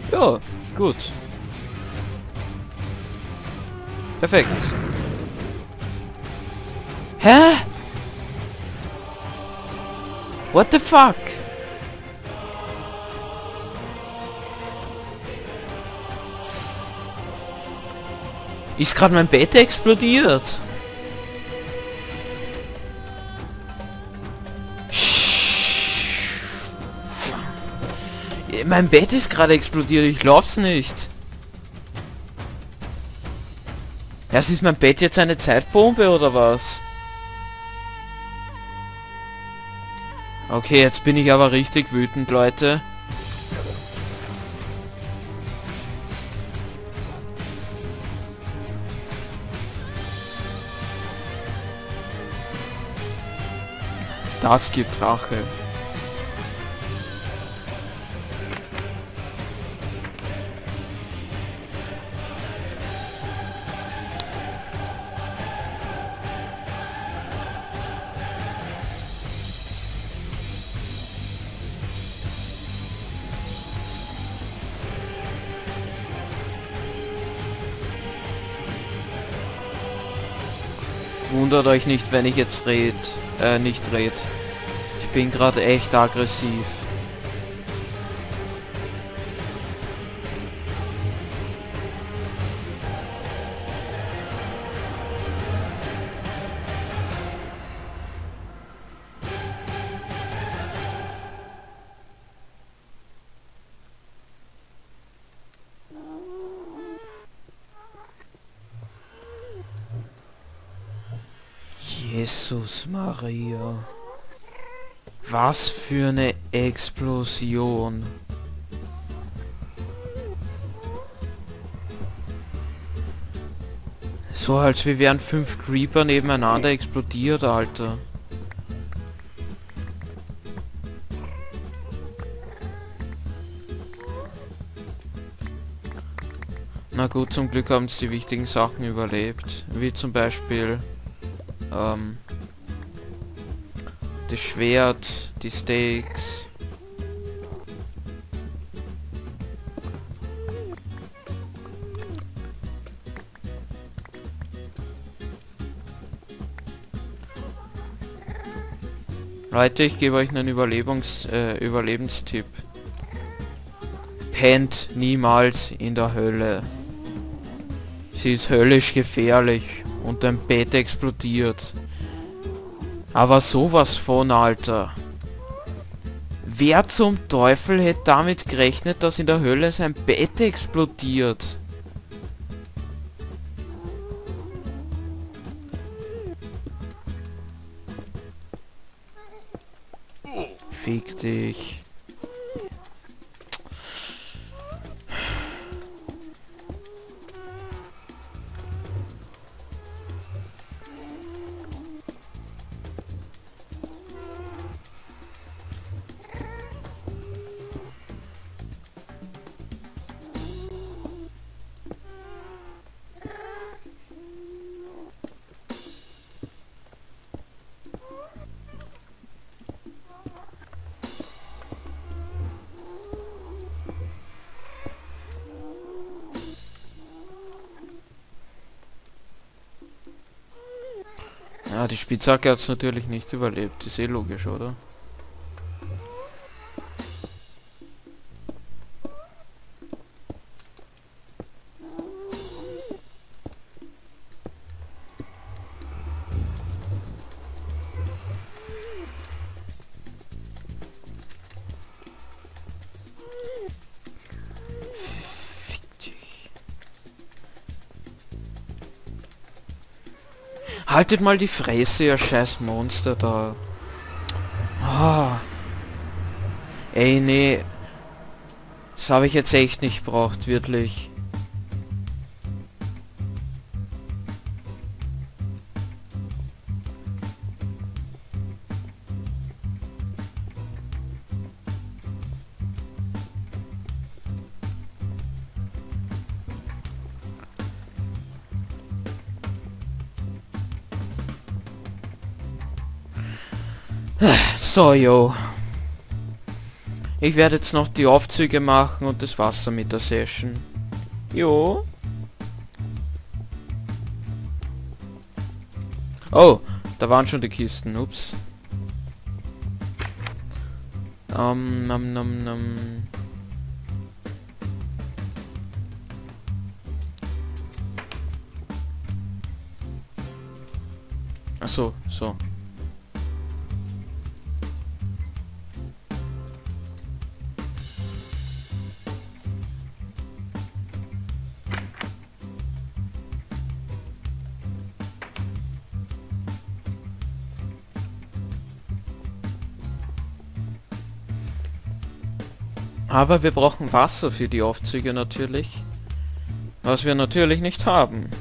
Ja, gut. Perfekt. Hä? What the fuck? Ist gerade mein Bett explodiert? Mein Bett ist gerade explodiert, ich glaub's nicht. Erst ist mein Bett jetzt eine Zeitbombe oder was? Okay, jetzt bin ich aber richtig wütend, Leute. Das gibt Rache. Wundert euch nicht, wenn ich jetzt nicht red. Ich bin gerade echt aggressiv. Jesus Maria. Was für eine Explosion. So als wir wären 5 Creeper nebeneinander explodiert, Alter. Na gut, zum Glück haben sie die wichtigen Sachen überlebt. Wie zum Beispiel das Schwert, die Steaks. Leute, ich gebe euch einen Überlebenstipp. Pennt niemals in der Hölle. Sie ist höllisch gefährlich und dein Bett explodiert. Aber sowas von, Alter. Wer zum Teufel hätte damit gerechnet, dass in der Hölle sein Bett explodiert? Fick dich. Ja, die Spitzhacke hat es natürlich nicht überlebt. Ist eh logisch, oder? Haltet mal die Fresse, ihr scheiß Monster da. Ah. Ey, nee. Das habe ich jetzt echt nicht gebraucht, wirklich. So, yo. Ich werde jetzt noch die Aufzüge machen und das Wasser mit der Session. Jo. Oh, da waren schon die Kisten. Ups. Nam, nam, nam. Ach so, so. Aber wir brauchen Wasser für die Aufzüge natürlich. Was wir natürlich nicht haben.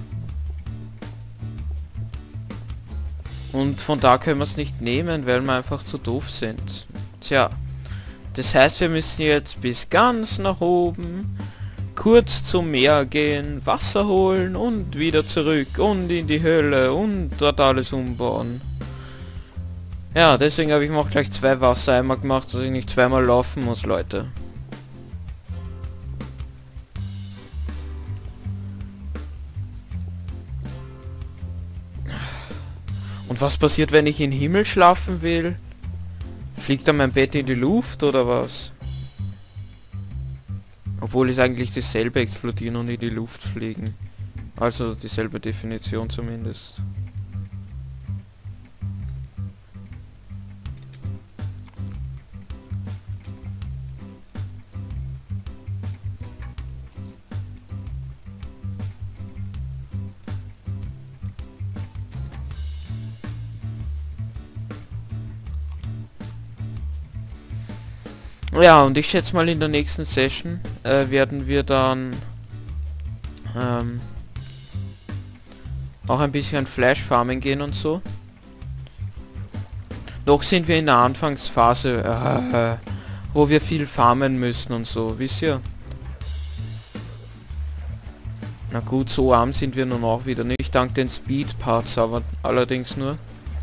Und von da können wir es nicht nehmen, weil wir einfach zu doof sind. Tja. Das heißt, wir müssen jetzt bis ganz nach oben, kurz zum Meer gehen, Wasser holen und wieder zurück und in die Höhle und dort alles umbauen. Ja, deswegen habe ich mir auch gleich 2 Wassereimer gemacht, dass ich nicht zweimal laufen muss, Leute. Und was passiert, wenn ich in den Himmel schlafen will? Fliegt dann mein Bett in die Luft oder was? Obwohl es eigentlich dasselbe explodieren und in die Luft fliegen. Also dieselbe Definition zumindest. Ja, und ich schätze mal in der nächsten Session werden wir dann auch ein bisschen Flash farmen gehen und so. Noch sind wir in der Anfangsphase, wo wir viel farmen müssen und so, wisst ihr? Na gut, so arm sind wir nun auch wieder nicht, dank den Speed-Parts, aber allerdings nur.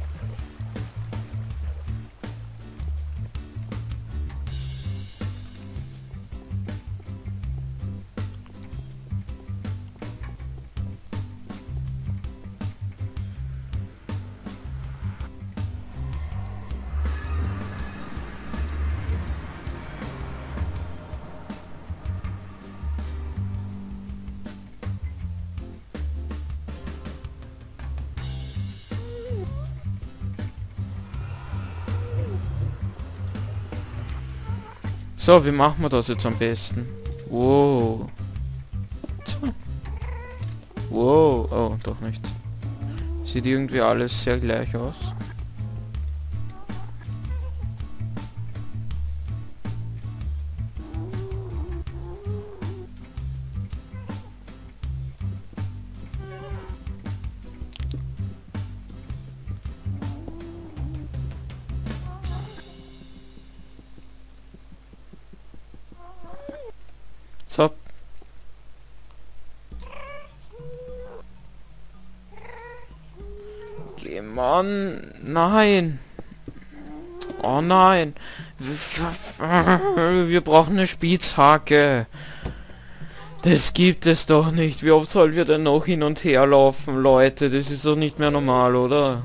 So, wie machen wir das jetzt am besten? Wow. Wow. Oh, doch nicht. Sieht irgendwie alles sehr gleich aus. So. Geh, Mann. Nein. Oh nein. Wir brauchen eine Spitzhacke. Das gibt es doch nicht. Wie oft sollen wir denn noch hin und her laufen, Leute? Das ist doch nicht mehr normal, oder?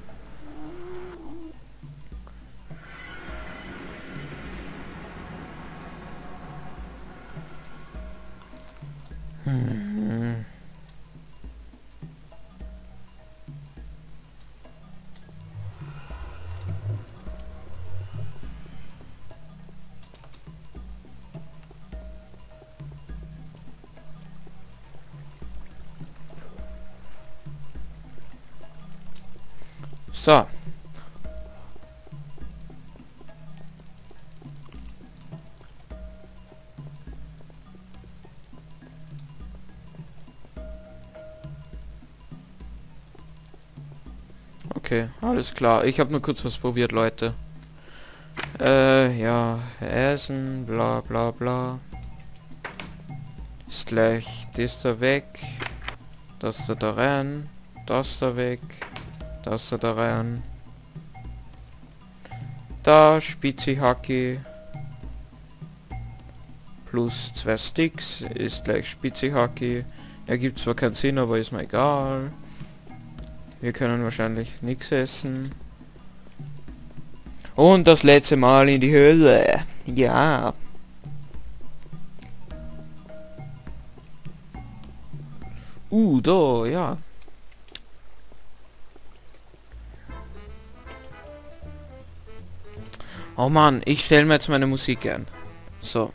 So. Okay, alles klar. Ich habe nur kurz was probiert, Leute. Ja, Essen, bla bla bla. Ist gleich das da weg. Das da rein. Das da weg. Das da rein. Da, Spitzi Hacki. plus 2 Sticks ist gleich Spitzehacke. Ergibt zwar keinen Sinn, aber ist mir egal. Wir können wahrscheinlich nichts essen. Und das letzte Mal in die Höhle. Ja. Da, ja. Oh Mann, ich stelle mir jetzt meine Musik ein. So.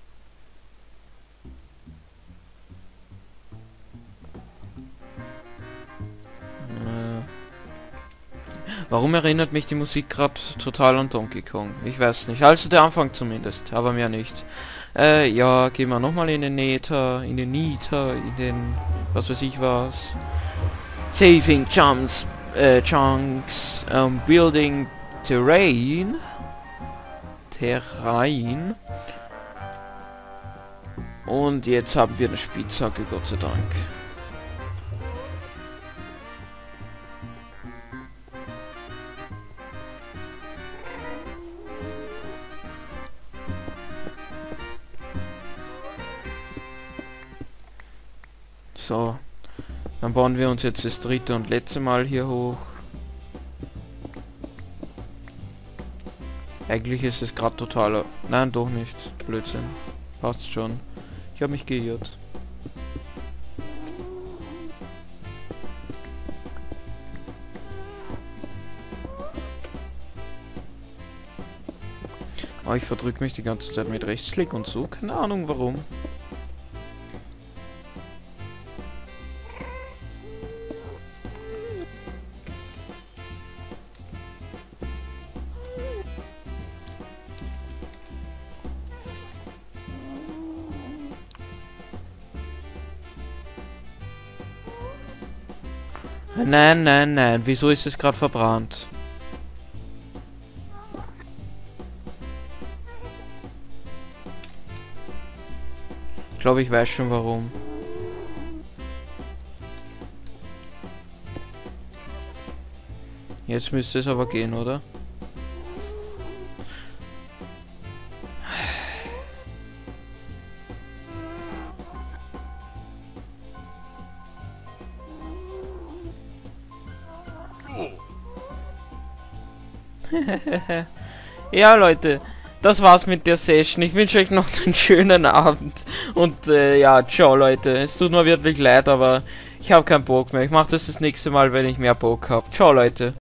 Warum erinnert mich die Musik gerade total an Donkey Kong? Ich weiß nicht. Also der Anfang zumindest, aber mehr nicht. Ja, gehen wir nochmal in den Nether, in den was weiß ich was. Saving Chunks, Building Terrain. Und jetzt haben wir eine Spitzhacke, Gott sei Dank. So, dann bauen wir uns jetzt das dritte und letzte Mal hier hoch. Eigentlich ist es gerade totaler... Nein, doch nicht. Blödsinn. Passt schon. Ich habe mich geirrt. Aber ich verdrücke mich die ganze Zeit mit Rechtsklick und so. Keine Ahnung warum. Nein, nein, nein. Wieso ist es gerade verbrannt? Ich glaube, ich weiß schon warum. Jetzt müsste es aber gehen, oder? Ja, Leute, das war's mit der Session. Ich wünsche euch noch einen schönen Abend. Und ja, ciao, Leute. Es tut mir wirklich leid, aber ich habe keinen Bock mehr. Ich mache das nächste Mal, wenn ich mehr Bock habe. Ciao, Leute.